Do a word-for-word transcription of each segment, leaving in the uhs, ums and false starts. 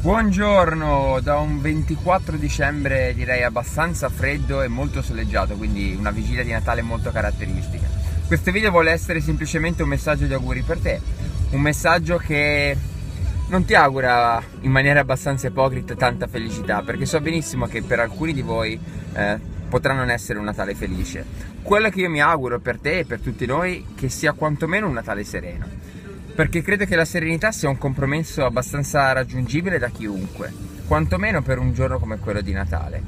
Buongiorno, da un ventiquattro dicembre direi abbastanza freddo e molto soleggiato, quindi una vigilia di Natale molto caratteristica. Questo video vuole essere semplicemente un messaggio di auguri per te, un messaggio che non ti augura in maniera abbastanza ipocrita tanta felicità, perché so benissimo che per alcuni di voi eh, potrà non essere un Natale felice. Quello che io mi auguro per te e per tutti noi è che sia quantomeno un Natale sereno, perché credo che la serenità sia un compromesso abbastanza raggiungibile da chiunque, quantomeno per un giorno come quello di Natale.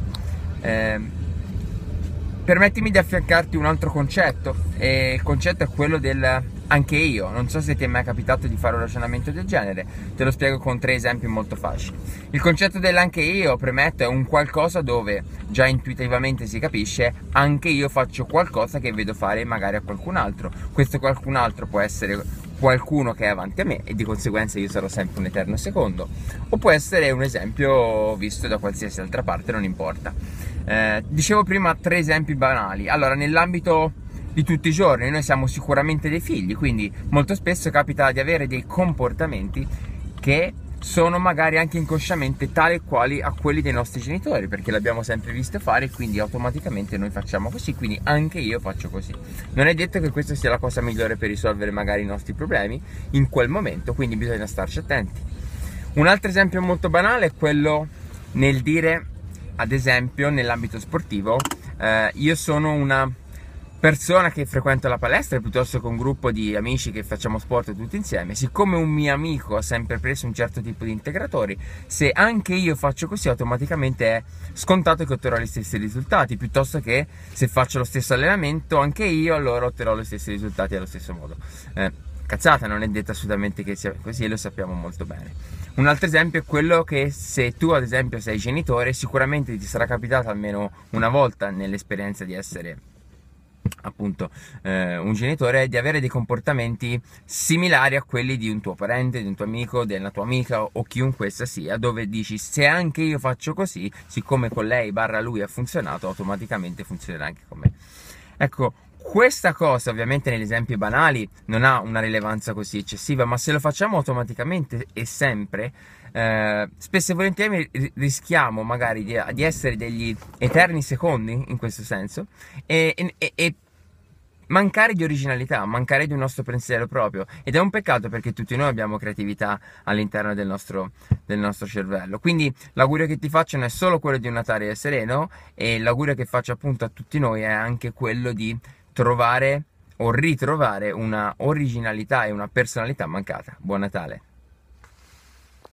Eh, permettimi di affiancarti un altro concetto, e il concetto è quello del anche io. Non so se ti è mai capitato di fare un ragionamento del genere, te lo spiego con tre esempi molto facili. Il concetto dell'anche io, premetto, è un qualcosa dove già intuitivamente si capisce anche io faccio qualcosa che vedo fare magari a qualcun altro. Questo qualcun altro può essere qualcuno che è avanti a me e di conseguenza io sarò sempre un eterno secondo, o può essere un esempio visto da qualsiasi altra parte, non importa. Eh, dicevo prima tre esempi banali. Allora, nell'ambito di tutti i giorni noi siamo sicuramente dei figli, quindi molto spesso capita di avere dei comportamenti che sono magari anche inconsciamente tali e quali a quelli dei nostri genitori, perché l'abbiamo sempre visto fare e quindi automaticamente noi facciamo così, quindi anche io faccio così. Non è detto che questa sia la cosa migliore per risolvere magari i nostri problemi in quel momento, quindi bisogna starci attenti. Un altro esempio molto banale è quello nel dire, ad esempio nell'ambito sportivo, eh, io sono una persona che frequenta la palestra piuttosto che un gruppo di amici che facciamo sport tutti insieme. Siccome un mio amico ha sempre preso un certo tipo di integratori, se anche io faccio così automaticamente è scontato che otterrò gli stessi risultati, piuttosto che se faccio lo stesso allenamento anche io allora otterrò gli stessi risultati allo stesso modo. eh, cazzata, non è detto assolutamente che sia così e lo sappiamo molto bene. Un altro esempio è quello che se tu ad esempio sei genitore, sicuramente ti sarà capitato almeno una volta nell'esperienza di essere appunto eh, un genitore, di avere dei comportamenti similari a quelli di un tuo parente, di un tuo amico, della tua amica o chiunque essa sia, dove dici se anche io faccio così, siccome con lei barra lui ha funzionato, automaticamente funzionerà anche con me. Ecco, questa cosa ovviamente negli esempi banali non ha una rilevanza così eccessiva, ma se lo facciamo automaticamente e sempre, eh, spesso e volentieri rischiamo magari di, di essere degli eterni secondi in questo senso e, e, e mancare di originalità, mancare di un nostro pensiero proprio, ed è un peccato perché tutti noi abbiamo creatività all'interno del nostro, del nostro cervello. Quindi l'augurio che ti faccio non è solo quello di un Natale sereno, e l'augurio che faccio appunto a tutti noi è anche quello di trovare o ritrovare una originalità e una personalità mancata. Buon Natale!